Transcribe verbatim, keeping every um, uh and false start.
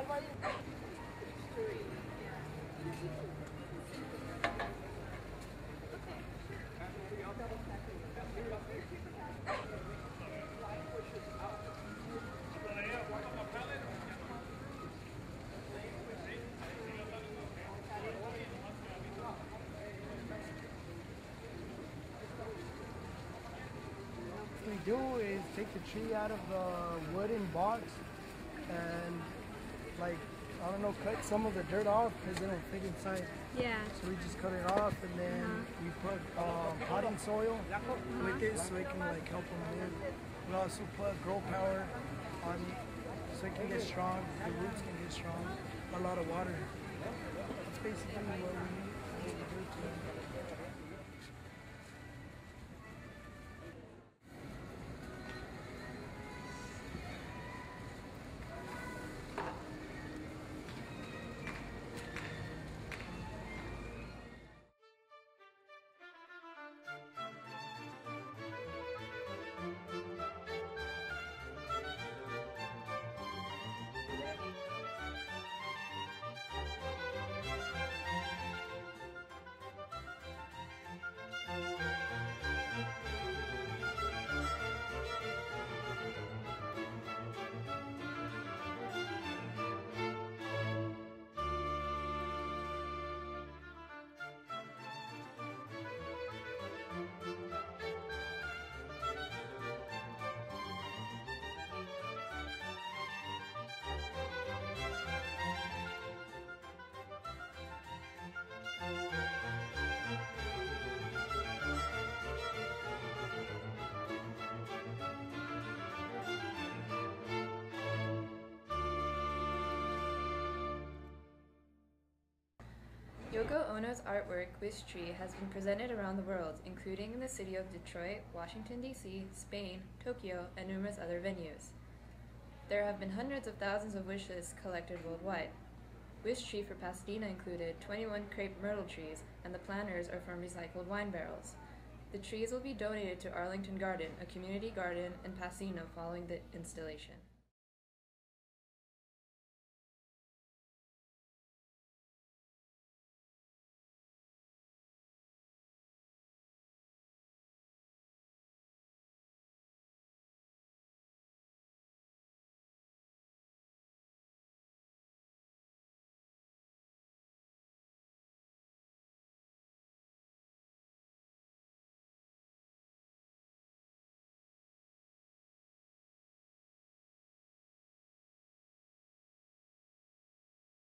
What we do is take the tree out of the wooden box and, like, I don't know, cut some of the dirt off because they don't fit inside. Yeah. So we just cut it off, and then uh-huh. we put um, potting soil uh-huh. with it so it can like help them live. We also put grow power on it so it can get strong, the roots can get strong, a lot of water. That's basically what we, what we do to them. Yoko Ono's artwork, Wish Tree, has been presented around the world, including in the city of Detroit, Washington, D C, Spain, Tokyo, and numerous other venues. There have been hundreds of thousands of wishes collected worldwide. Wish Tree for Pasadena included twenty-one crape myrtle trees, and the planters are from recycled wine barrels. The trees will be donated to Arlington Garden, a community garden in Pasadena, following the installation.